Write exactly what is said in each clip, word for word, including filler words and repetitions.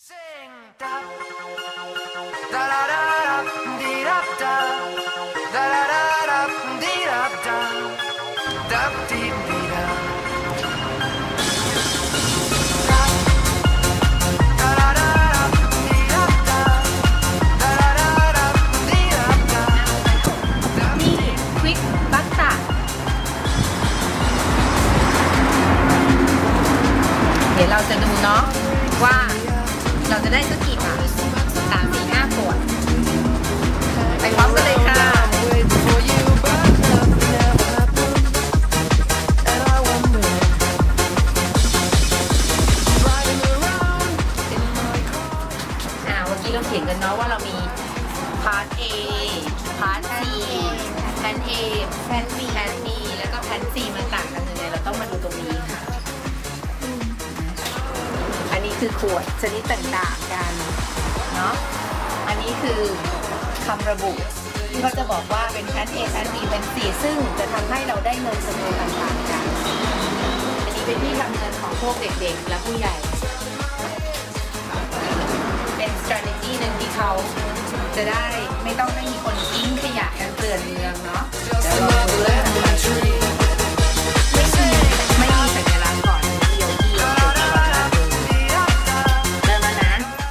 เดี๋ยวเราจะดูเนาะว่าเราจะได้สักกี่บาทสามสี่ห้าขวดไปพร้อมกันเลยค่ะอ่าเมื่อกี้เราเขียนกันเนาะว่าเรามีพาร์ท A พาร์ท C แพน A แพน B แพน B แล้วก็แพน C มันต่างกันยังไงเราต้องมาดูตรงนี้ค่ะอันนี้คือขวดชนิดต่างๆกันเนาะอันนี้คือคำระบุที่เขาจะบอกว่าเป็นแพน A แพน B แพน C ซึ่งจะทำให้เราได้เงินจำนวนต่างๆกันอันนี้เป็นที่ทำเงินของพวกเด็กๆและผู้ใหญ่เป็น strategy หนึ่งที่เขาจะได้ไม่ต้องให้มีคนทิ้งขยะกันเกลื่อนเมืองเนาะเดี๋ยวเราดูเลยไม่มีสัญลักษณ์ก่อนเดียวที่เราเริ่มแล้วนะ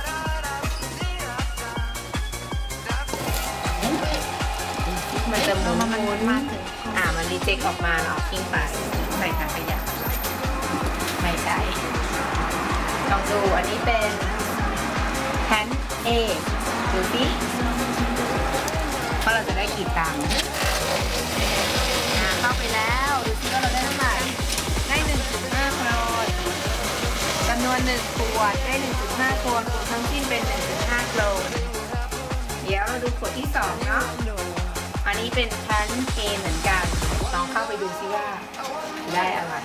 มันจะหมุนมันมาถึงอ่ามันรีเจ็คออกมาเนาะทิ้งไปใส่ถังขยะไม่ใช่ลองดูอันนี้เป็นแพน A ดูสิว่าเราจะได้กี่ตังค์เข้าไปแล้วดูสิว่าเราได้เท่าไหร่ได้ หนึ่งจุดห้า โครนจำนวนหนึ่งขวดได้ หนึ่งจุดห้า โครนรวมทั้งสิ้นเป็น หนึ่งจุดห้า โครนเดี๋ยวเราดูขวดที่สองเนาะอันนี้เป็นแพน A เหมือนกันลองเข้าไปดูซิว่าได้อะไร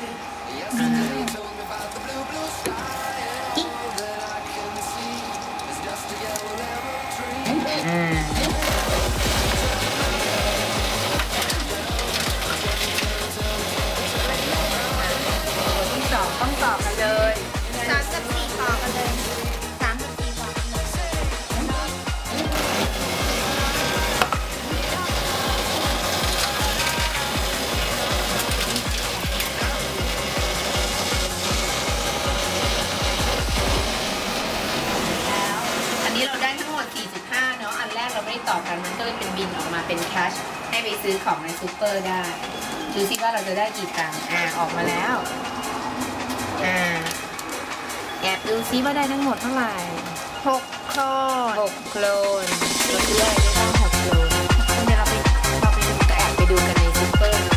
อ่าตัวที่สองต้องต่อกันเลยสามกับสี่ต่อกันเลยสามกับสี่ต่อกันเลยอันนี้เราได้ทั้งหมด สี่จุดห้า เนาะอันแรกเราไม่ได้ต่อกันมันก็เลยเป็นบินออกมาเป็นแคชให้ไปซื้อของในซูเปอร์ได้ดูซิว่าเราจะได้กี่ตังค์อ่าออกมาแล้วอ่าแอบดูซิว่าได้ทั้งหมดเท่าไหร่หกโครนหกโครนเราซื้ออะไรได้บ้างหกโครนเดี๋ยวเราไปเราไปดูแอบไปดูกันในซูเปอร์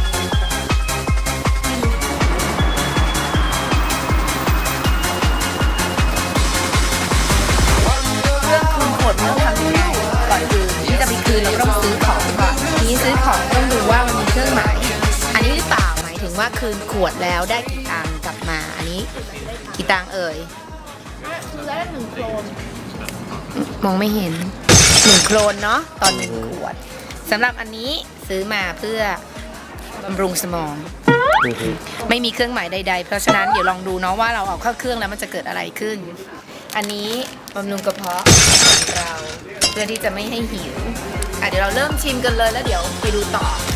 เรื่องคืนขวดมันทำยังไงก่อนคืนที่จะไปคืนเราต้องซื้อของก่อนทีนี้ซื้อของต้องดูว่ามันมีเครื่องหมายอันนี้หรือเปล่าหมายถึงว่าคืนขวดแล้วได้กี่ตังค์กลับมาอันนี้กี่ตังค์เอ่ยคือได้หนึ่งโครนมองไม่เห็นหนึ่งโครนเนาะตอนหนึ่งขวดสำหรับอันนี้ซื้อมาเพื่อบำรุงสมองไม่มีเครื่องหมายใดๆเพราะฉะนั้นเดี๋ยวลองดูเนาะว่าเราเอาเข้าเครื่องแล้วมันจะเกิดอะไรขึ้นอันนี้บำรุงกระเพาะเราเพื่อที่จะไม่ให้หิวอ่ะเดี๋ยวเราเริ่มชิมกันเลยแล้วเดี๋ยวไปดูต่อ